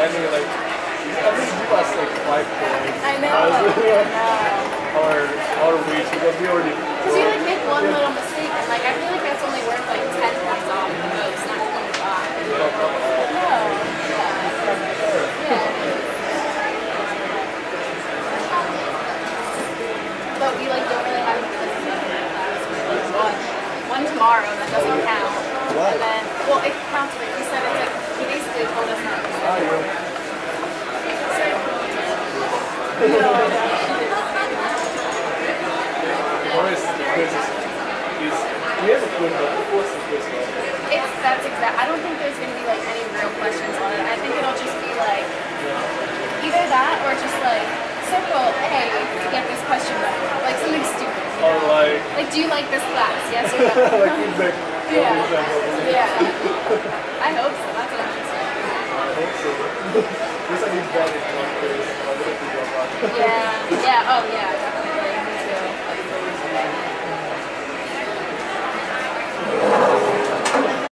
any like, at least give us like 5 points. I know. Our weeks because we already. Because you like make one little mistake and like I feel like that's only worth like 10 points off at the most, not 25. No. Yeah. But we like don't really have any quizzes in our class. We're like one tomorrow that doesn't count. What? And then well it counts but he said it's like he basically told us not to. Morris, the quiz is we have a quiz, but what's the quiz called? That's exact. I don't think there's going to be like any real questions on it. I think it'll just be like either that or just like circle A to get this question right, like something stupid. You know? Or like do you like this class? Yes or no? like feedback. Yeah. I hope so. That's what I'm saying. I hope so. This I need bad in one quiz. Yeah. Yeah. Oh yeah.